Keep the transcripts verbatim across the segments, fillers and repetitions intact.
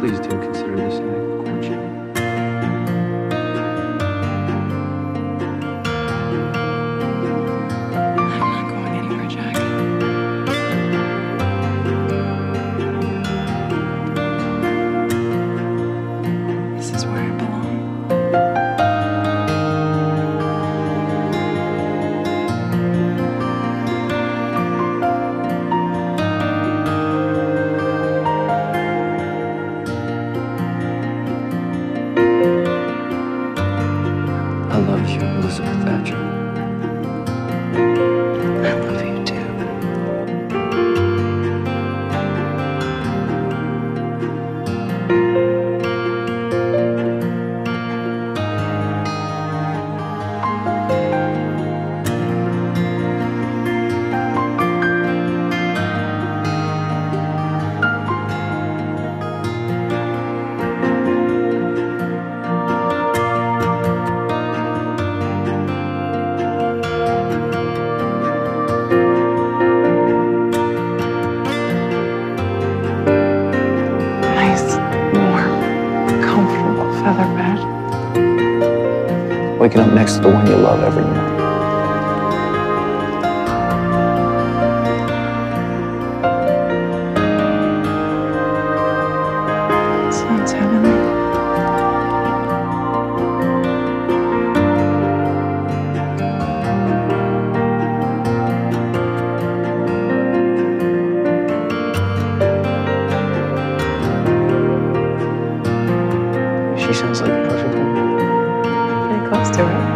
Please do consider this an act of courtship. I'm not going anywhere, Jack. This is where I belong. I love you, Elizabeth Thatcher. I love you too. Nice, warm, comfortable feather bed. Waking up next to the one you love every night. Sounds heavenly. She sounds like the perfect woman. Pretty close to it.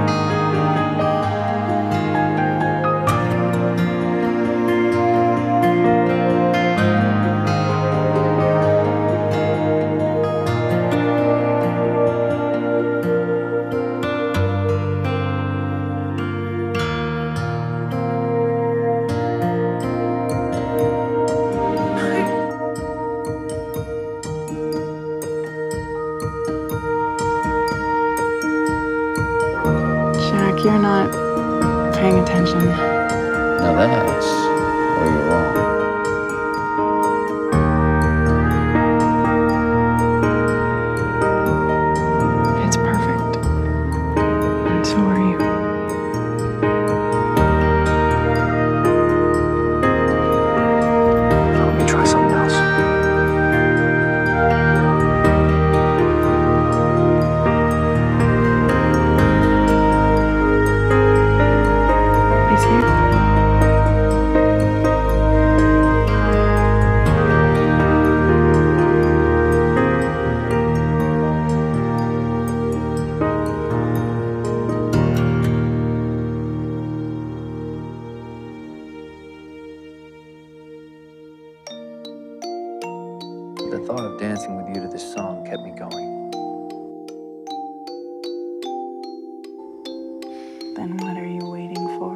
Jack, you're not paying attention. Now that's where you're wrong. It's perfect. And so are you. Let me try something else. He's here. The thought of dancing with you to this song kept me going. Then what are you waiting for?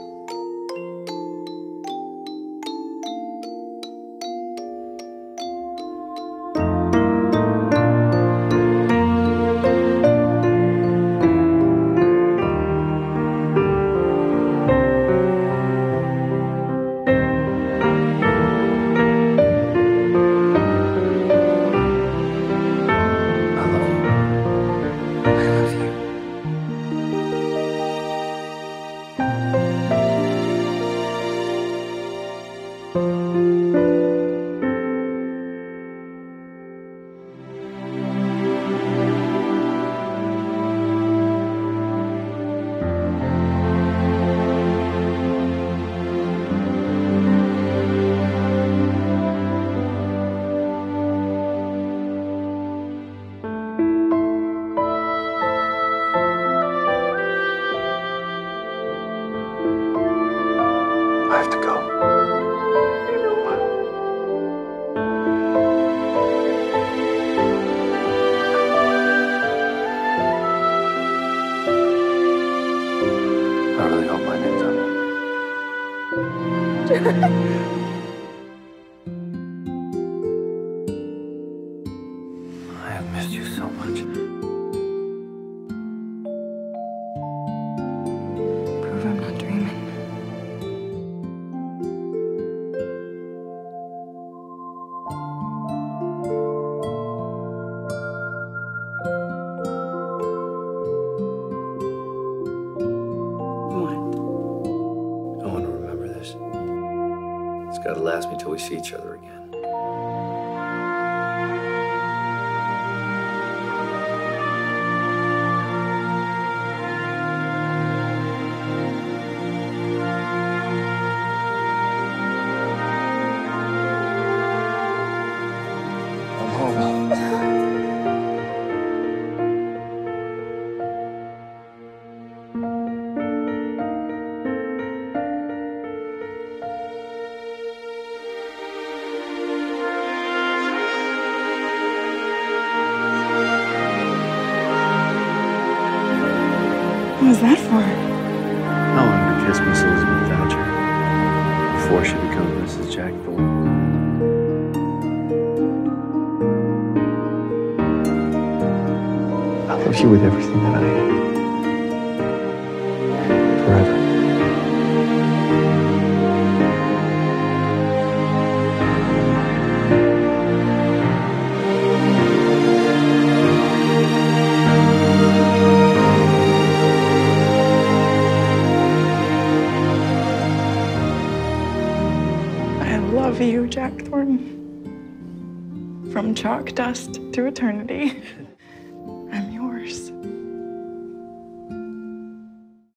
I love you. I love you. I have to go. I know. I really hope my name's on it. I have missed you so much. Prove I'm not dreaming. It's gotta last me till we see each other again. I'm home. What was that for? I wanted to kiss Miss Elizabeth Thatcher before she becomes Missus Jack Thorne. I love you with everything that I am. Forever. I love you, Jack Thornton. From chalk dust to eternity.